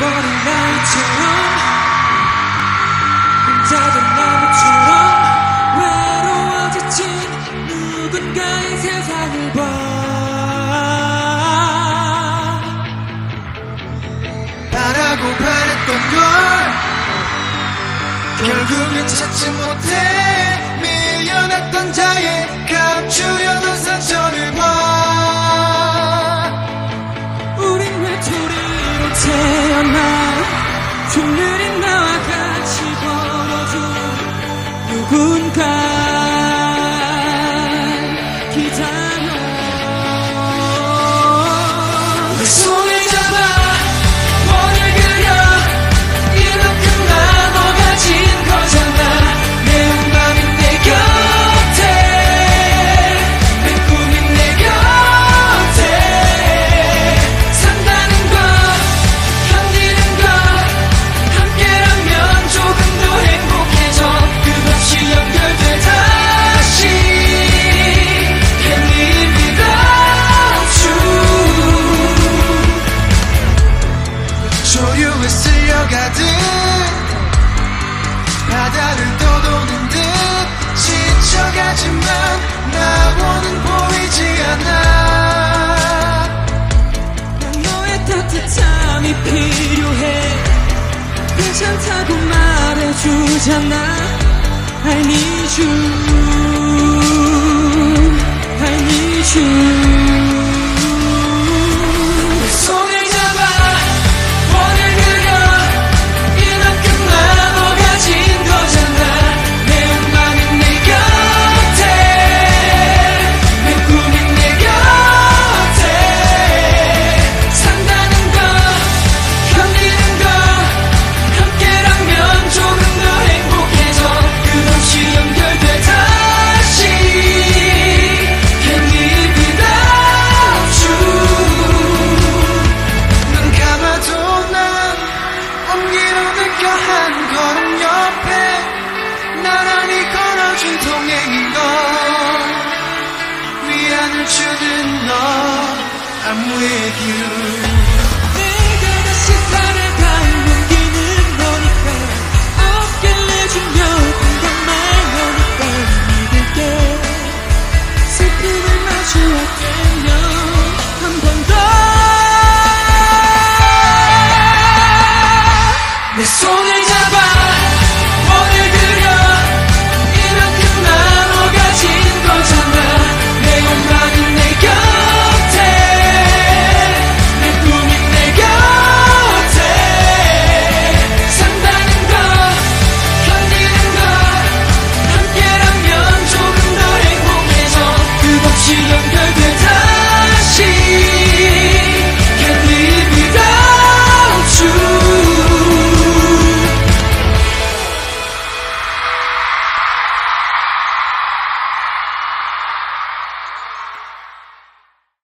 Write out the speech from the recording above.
잃어버린 나이처럼 혼자된 나무처럼 외로워지친 누군가의 세상을 봐. 바라고 바랬던 걸 결국은 찾지 못해 밀려났던 자의 감추려던 상처를 봐. 우린 외톨이로 태어나 종느린 나와 같이 걸어줘. 누군가 기다려. 내 손을 잡아 원을 그려 이만큼 나눠가진 거잖아. 내 맘이 내 곁에 내 꿈이 내 곁에 산다는 것 견디는 것 함께라면 조금 더 행복해져. 끝없이 연결돼 다시 Can't live without you. 조류에 쓸려가듯 바다를 떠도는 듯 지쳐가지만 나고는 보이지 않아. 난 너의 따뜻함이 필요해. 괜찮다고 말해주잖아. I need you, I need you. 내 손을 잡아 원을 그려 이만큼 나눠가진 거잖아. 내 맘이 내 곁에 내 꿈이 내 곁에 산다는 것 견디는 것 함께라면 조금 더 행복해져. 끝없이 연결돼 다시 Can't live without you. 눈 감아도 난 온기로 느껴 한 걸음 옆에 나란히 걸어준 동행인 걸. 위안을 주는 너 I'm with you.